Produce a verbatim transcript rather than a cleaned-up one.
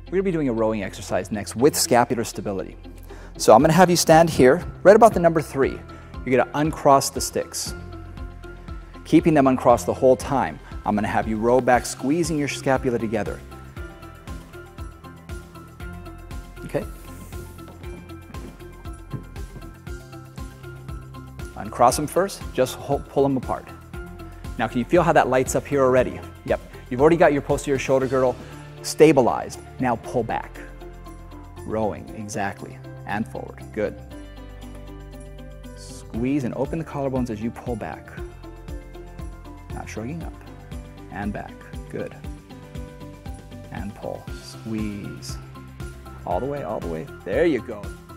We're going to be doing a rowing exercise next with scapular stability. So I'm going to have you stand here, right about the number three. You're going to uncross the sticks. Keeping them uncrossed the whole time, I'm going to have you row back, squeezing your scapula together. Okay? Uncross them first, just hold, pull them apart. Now can you feel how that lights up here already? Yep, you've already got your posterior shoulder girdle stabilized. Now pull back. Rowing, exactly. And forward, good. Squeeze and open the collarbones as you pull back. Not shrugging up. And back, good. And pull, squeeze. All the way, all the way. There you go.